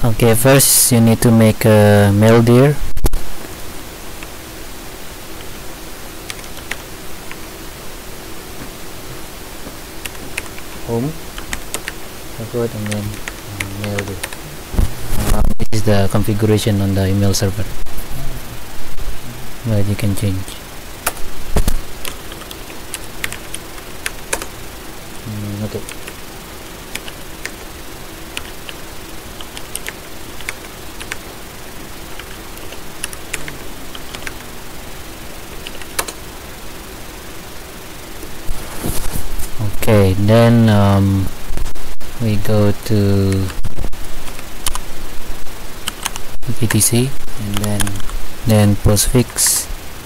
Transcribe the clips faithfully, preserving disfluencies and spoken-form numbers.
Okay, first you need to make a mail dir. Home, record, and then uh, mail dir. Uh, this is the configuration on the email server, but you can change. Mm, okay. Okay, then um, we go to P T C and then then postfix,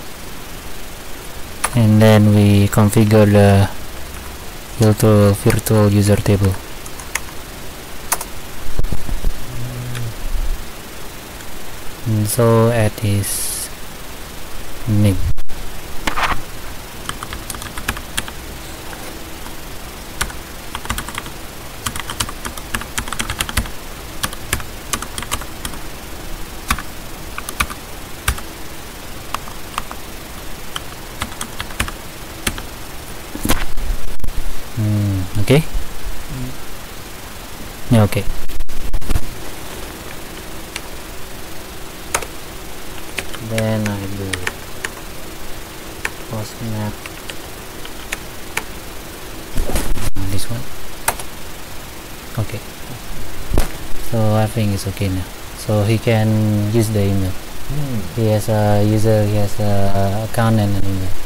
and then we configure the virtual virtual user table. And so add his name. Mm, okay. Mm. Yeah, okay. Then I do postmap uh, this one. Okay. So I think it's okay now. So he can use the email. Mm. He has a user, he has a account and an email.